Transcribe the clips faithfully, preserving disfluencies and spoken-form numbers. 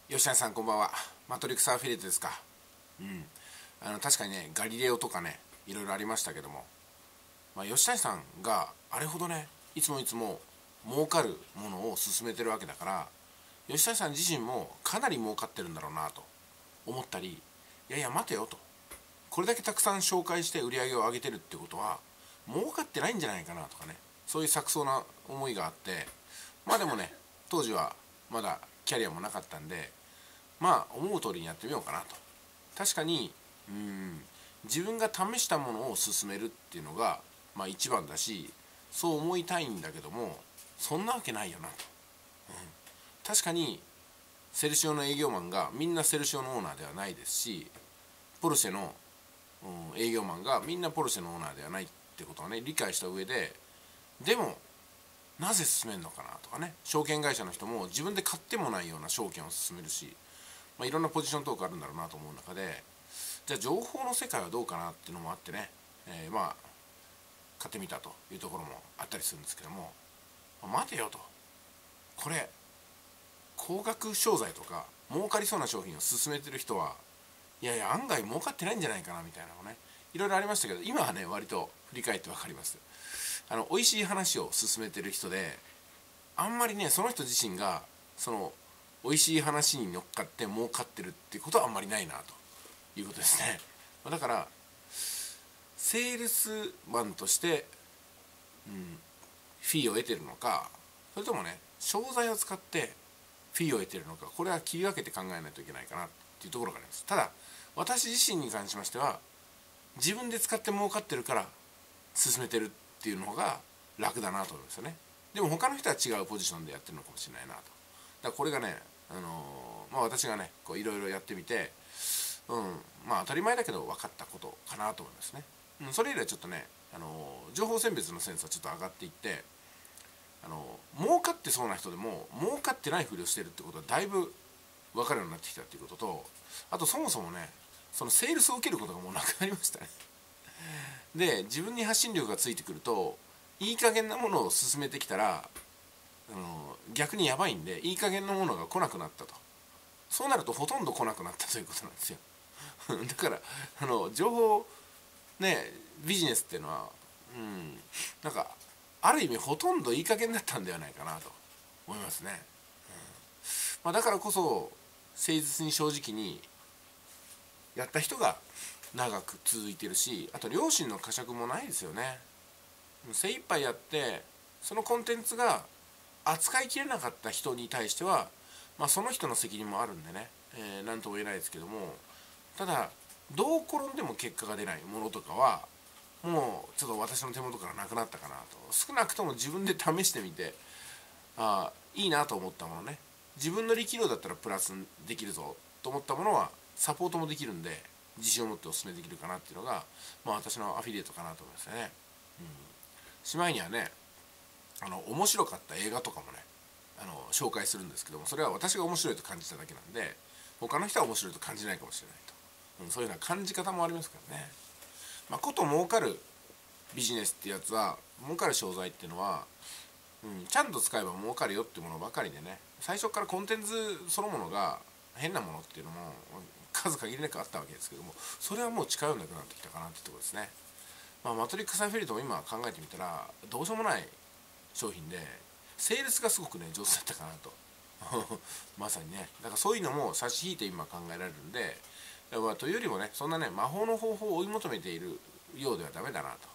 吉谷さんこんばんは。マトリックスアフィリエイトですか。うんあの確かにね、ガリレオとかね、いろいろありましたけども、まあ、吉谷さんがあれほどね、いつもいつも儲かるものを進めてるわけだから、吉谷さん自身もかなり儲かってるんだろうなと思ったり、いやいや待てよと、これだけたくさん紹介して売り上げを上げてるってことは儲かってないんじゃないかなとかね、そういう錯綜な思いがあって、まあでもね、当時はまだキャリアもなかったんで、まあ思う通りにやってみようかなと。確かにうーん自分が試したものを進めるっていうのがまあ一番だし、そう思いたいんだけども、そんなわけないよなと、うん、確かにセルシオの営業マンがみんなセルシオのオーナーではないですし、ポルシェの、うん、営業マンがみんなポルシェのオーナーではないってことはね、理解した上で、でもなぜ進めるのかなとかね、証券会社の人も自分で買ってもないような証券を進めるし、まあ、いろんなポジショントークあるんだろうなと思う中で、じゃあ情報の世界はどうかなっていうのもあってね、えー、まあ買ってみたというところもあったりするんですけども、まあ、待てよと、これ高額商材とか儲かりそうな商品を進めてる人はいやいや案外儲かってないんじゃないかなみたいなのもね、いろいろありましたけど、今はね割と振り返って分かります。あの美味しい話を進めてる人で、あんまりねその人自身がその美味しい話に乗っかって儲かってるっていうことはあんまりないなということですね。だからセールスマンとして、うん、フィーを得てるのか、それともね商材を使ってフィーを得てるのか、これは切り分けて考えないといけないかなっていうところがあります。ただ私自身に関しましては、自分で使って儲かってるから進めてるっていうのが楽だなと思いますよね。でも他の人は違うポジションでやってるのかもしれないなと。だからこれがね、あのー、まあ私がねこういろいろやってみて、うんまあ当たり前だけど分かったことかなと思いますね。うん、それ以来ちょっとね、あのー、情報選別のセンスはちょっと上がっていって、あのー、儲かってそうな人でも儲かってないふりをしてるってことはだいぶ分かるようになってきたっていうことと、あとそもそもね、そのセールスを受けることがもうなくなりましたね。で自分に発信力がついてくると、いい加減なものを進めてきたら、あの逆にやばいんで、いい加減なものが来なくなったと。そうなるとほとんど来なくなったということなんですよ。だからあの情報ね、ビジネスっていうのは、うん、なんかある意味ほとんどいい加減だったんではないかなと思いますね。うんまあ、だからこそ誠実に正直にやった人が長く続いてるし、あと良心の呵責もないですよね。精一杯やってそのコンテンツが扱いきれなかった人に対しては、まあ、その人の責任もあるんでね、えー、何とも言えないですけども、ただどう転んでも結果が出ないものとかはもうちょっと私の手元からなくなったかなと。少なくとも自分で試してみて、あいいなと思ったものね、自分の力量だったらプラスできるぞと思ったものはサポートもできるんで、自信を持ってお勧めできるかなっていうのが、まあ、私のアフィリエイトかなと思いますよね。うん、しまいにはね、あの面白かった映画とかもね、あの紹介するんですけども、それは私が面白いと感じただけなんで、他の人は面白いと感じないかもしれないと、うん、そういうような感じ方もありますからね。まあ、こと儲かるビジネスってやつは、儲かる商材っていうのは、うん、ちゃんと使えば儲かるよっていうものばかりでね、最初からコンテンツそのものが変なものっていうのも数限りなくあったわけですけども、それはもう近寄らなくなってきたかなってところですね。まあ、マトリックスアフィリエイトも今考えてみたらどうしようもない商品で、セールスがすごくね上手だったかなとまさにね、だからそういうのも差し引いて今考えられるんで、まあ、というよりもね、そんなね魔法の方法を追い求めているようではダメだなと、うん、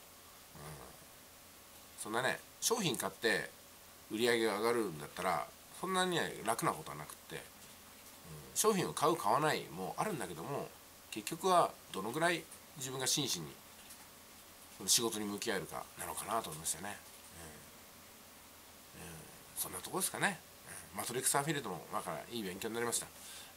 そんなね商品買って売り上げが上がるんだったらそんなに、ね、楽なことはなくって、うん、商品を買う買わないもあるんだけども、結局はどのぐらい自分が真摯に仕事に向き合えるかなのかなと思いますよね。うんうん、そんなとこですかね。うん、マトリックスアフィリエイトもだからいい勉強になりました。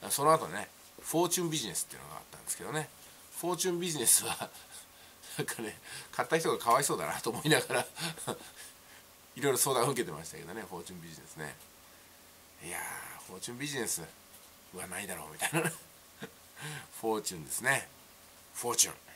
その後ね、フォーチュンビジネスっていうのがあったんですけどね、フォーチュンビジネスはなんかね、買った人がかわいそうだなと思いながらいろいろ相談を受けてましたけどね、フォーチュンビジネスね。いやー、フォーチュンビジネスはないだろうみたいなフォーチュンですね、フォーチュン